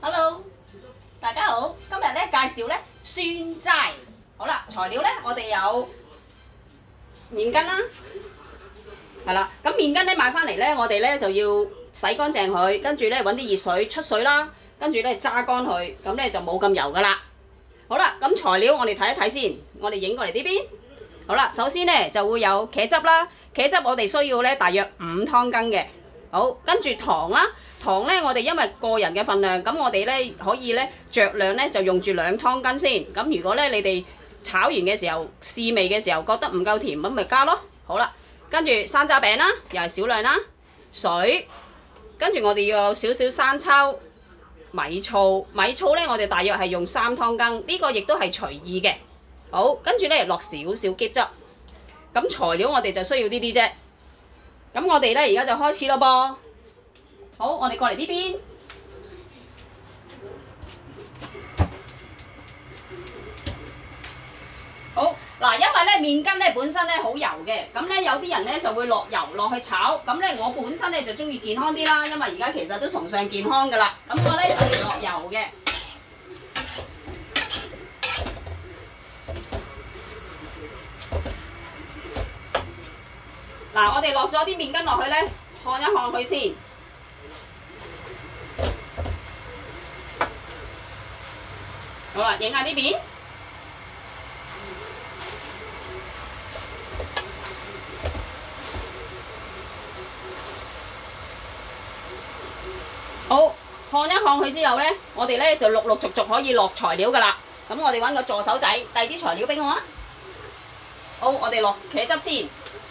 Hello， 大家好，今日咧介紹咧酸齋。好啦，材料咧我哋有麵筋啦，係啦。咁麵筋咧買翻嚟咧，我哋咧就要洗乾淨佢，跟住咧揾啲熱水出水啦，跟住咧揸乾佢，咁咧就冇咁油噶啦。好啦，咁材料我哋睇一睇先，我哋影過嚟呢邊。好啦，首先咧就會有茄汁啦，茄汁我哋需要咧大約5湯羹嘅。好，跟住糖啦，糖咧我哋因為個人嘅份量，咁我哋咧可以咧酌量咧就用住2湯羹先。咁如果咧你哋炒完嘅時候試味嘅時候覺得唔夠甜，咁咪加咯。好啦，跟住山楂餅啦，又係少量啦，水，跟住我哋要有少少生抽、米醋，米醋咧我哋大約係用3湯羹，呢個亦都係隨意嘅。好，跟住咧落少少桔汁。咁材料我哋就需要呢啲啫。咁我哋咧而家就開始咯噃。好，我哋過嚟呢邊。好嗱，因為咧麵筋咧本身咧好油嘅，咁咧有啲人咧就會落油落去炒，咁咧我本身咧就中意健康啲啦，因為而家其實都崇尚健康噶啦，咁我咧就唔落油嘅。嗱，我哋落咗啲麵筋落去咧，看一看佢先。好啦，影下呢邊。好，看一看佢之後咧，我哋咧就陸陸續續可以落材料噶啦。咁我哋揾個助手仔遞啲材料俾我啊。好，我哋落茄汁先。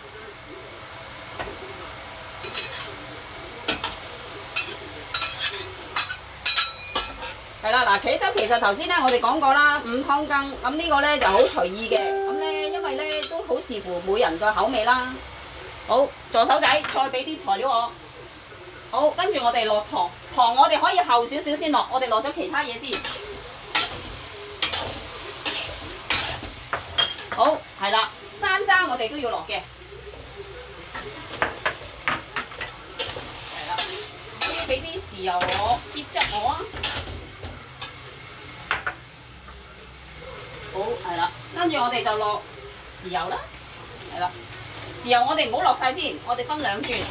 係啦，嗱，茄汁其實頭先咧我哋講過啦，5湯羹，咁呢個咧就好隨意嘅，咁咧因為咧都好視乎每人嘅口味啦。好，助手仔再俾啲材料我。好，跟住我哋落糖，糖我哋可以後少少先落，我哋落咗其他嘢先。好，係啦，山楂我哋都要落嘅。係啦，都要俾啲豉油我，桔汁我啊。好，係啦，跟住我哋就落豉油啦，係啦，豉油我哋唔好落晒先，我哋分2轉，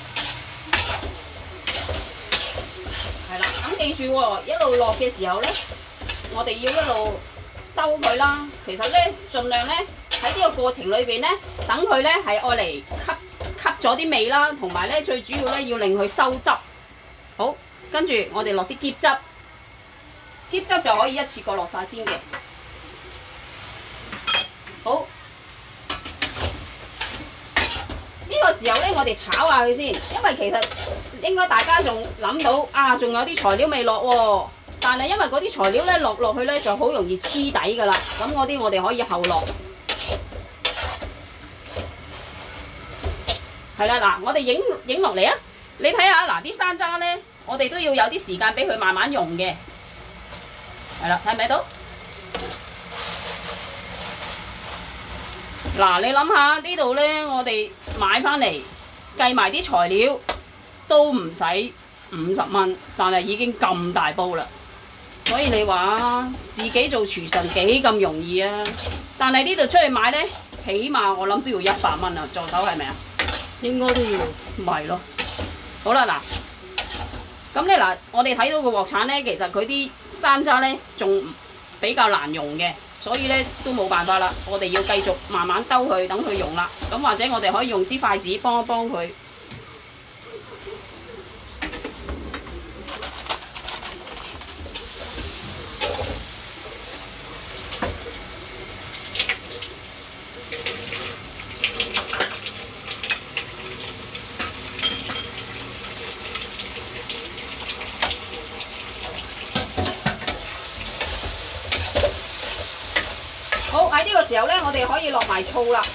係啦，咁記住喎，一路落嘅時候咧，我哋要一路兜佢啦。其實咧，盡量咧喺呢個過程裏邊咧，等佢咧係愛嚟吸咗啲味啦，同埋咧最主要咧要令佢收汁。好，跟住我哋落啲桔汁，桔汁就可以一次過落晒先嘅。好，呢個時候咧，我哋炒下佢先，因為其實應該大家仲諗到啊，仲有啲材料未落喎。但係因為嗰啲材料咧落去咧就好容易黐底㗎啦，咁嗰啲我哋可以後落。係啦，嗱，我哋影落嚟啊！你睇下嗱，啲山楂咧，我哋都要有啲時間俾佢慢慢溶嘅。係啦，睇唔睇到？嗱，你諗下呢度咧，我哋買翻嚟計埋啲材料都唔使50蚊，但係已經咁大煲啦。所以你話自己做廚神幾咁容易啊？但係呢度出去買咧，起碼我諗都要100蚊啊！助手係咪啊？應該都要，唔係咯。好啦，嗱，咁咧嗱，我哋睇到個鑊鏟咧，其實佢啲山楂咧仲比較難溶嘅。所以咧都冇辦法啦，我哋要繼續慢慢兜佢，等佢溶啦。咁或者我哋可以用支筷子幫一幫佢。好，喺呢個時候咧，我哋可以落埋醋啦。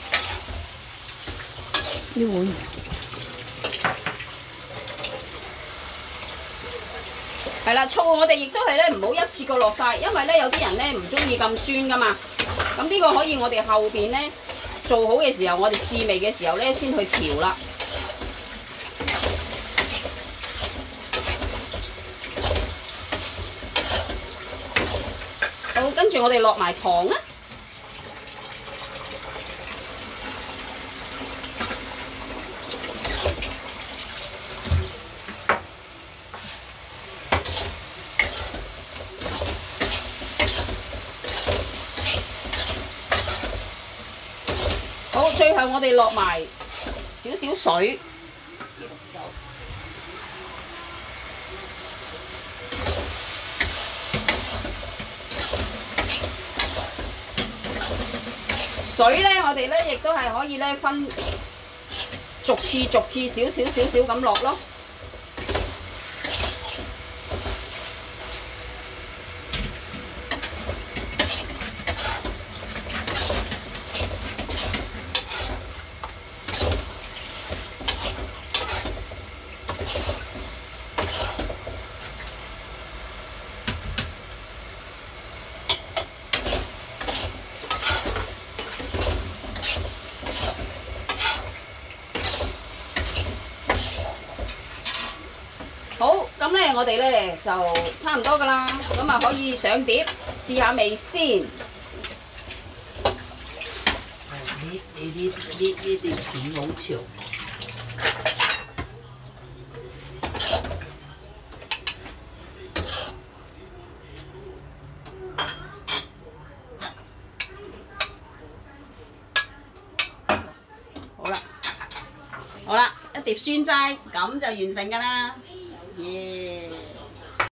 呢碗係啦，醋我哋亦都係咧唔好一次過落晒，因為咧有啲人咧唔中意咁酸噶嘛。咁呢個可以我哋後邊咧做好嘅時候，我哋試味嘅時候咧先去調啦。 跟住我哋落埋糖啦。好，最後我哋落埋少少水。水咧，我哋咧亦都係可以咧分逐次少少咁落咯。好，咁咧我哋咧就差唔多噶啦，咁啊可以上碟試下味先。 呢啲片好長。 好啦，一碟酸齋咁就完成㗎啦。